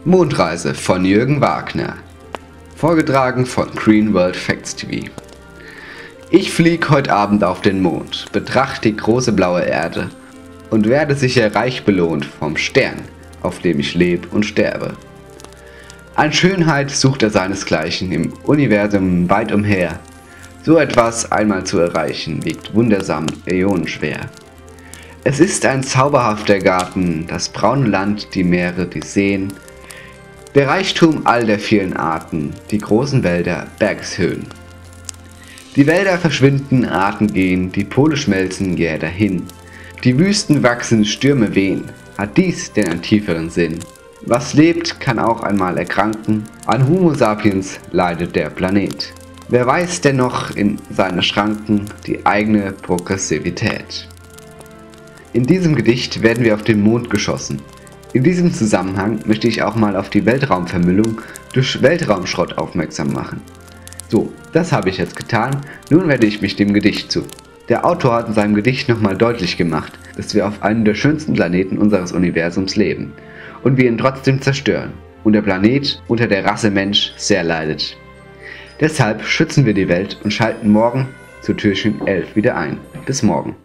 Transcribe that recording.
Mondreise von Jürgen Wagner. Vorgetragen von Green World Facts TV. Ich flieg heute Abend auf den Mond, betrachte die große blaue Erde und werde sicher reich belohnt vom Stern, auf dem ich lebe und sterbe. An Schönheit sucht er seinesgleichen im Universum weit umher. So etwas einmal zu erreichen, wiegt wundersam äonenschwer. Es ist ein zauberhafter Garten, das braune Land, die Meere, die Seen, der Reichtum all der vielen Arten, die großen Wälder, Bergshöhen. Die Wälder verschwinden, Arten gehen, die Pole schmelzen jäh dahin. Die Wüsten wachsen, Stürme wehen, hat dies denn einen tieferen Sinn? Was lebt, kann auch einmal erkranken, an Homo sapiens leidet der Planet. Wer weiß denn noch in seine Schranken die eigene Progressivität? In diesem Gedicht werden wir auf den Mond geschossen. In diesem Zusammenhang möchte ich auch mal auf die Weltraumvermüllung durch Weltraumschrott aufmerksam machen. So, das habe ich jetzt getan, nun wende ich mich dem Gedicht zu. Der Autor hat in seinem Gedicht nochmal deutlich gemacht, dass wir auf einem der schönsten Planeten unseres Universums leben und wir ihn trotzdem zerstören und der Planet unter der Rasse Mensch sehr leidet. Deshalb schützen wir die Welt und schalten morgen zu Türchen 11 wieder ein. Bis morgen.